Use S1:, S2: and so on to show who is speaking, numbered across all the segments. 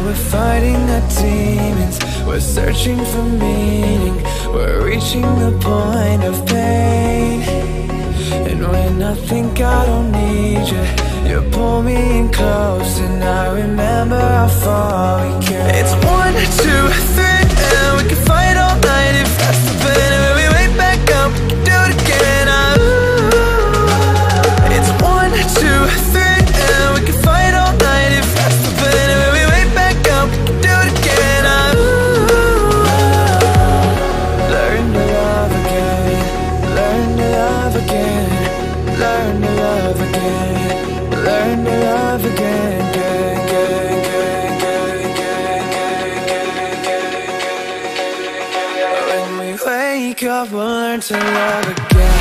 S1: we're fighting our demons, we're searching for meaning, we're reaching the point of pain. And when I think I don't need you, you pull me in close, and I remember how far we came. It's 1, 2, 3, and we can fight all night if that's the plan. And when we wake back up, we can do it again. It's 1, 2, 3, and we can fight all night if that's the plan. And when we wake back up, we can do it again. Learn to love again, learn to love again, learn to love again, learn to love again, when we wake up, we'll learn to love again.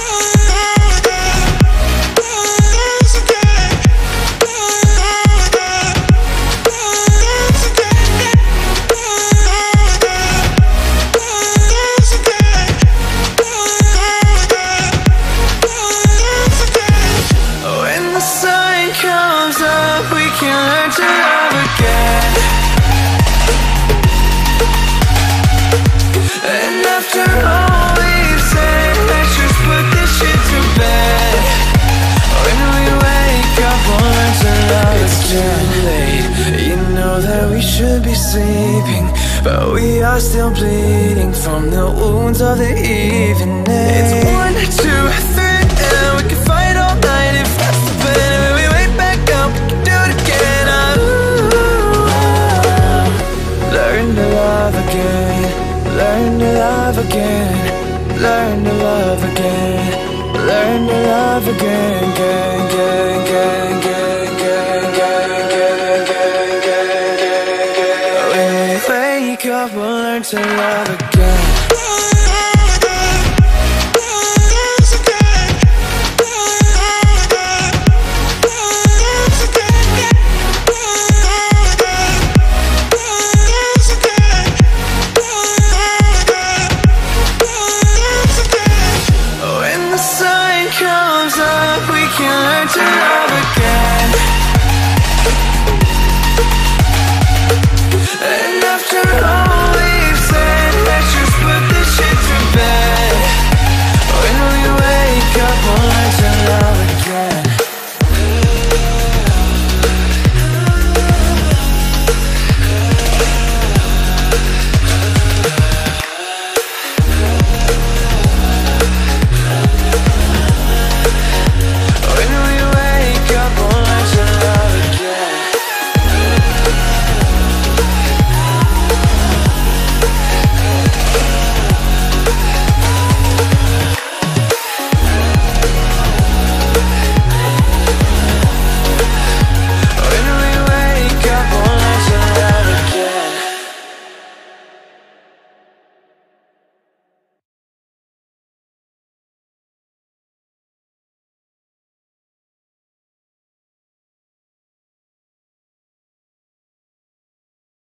S1: Should be sleeping, but we are still bleeding from the wounds of the evening. It's 1, 2, 3, and we can fight all night if that's the plan. And when we wake back up, we can do it again. Learn to love again, learn to love again, learn to love again, learn to love again, again, again, again, again, again, again. Wake up, we'll learn to love again.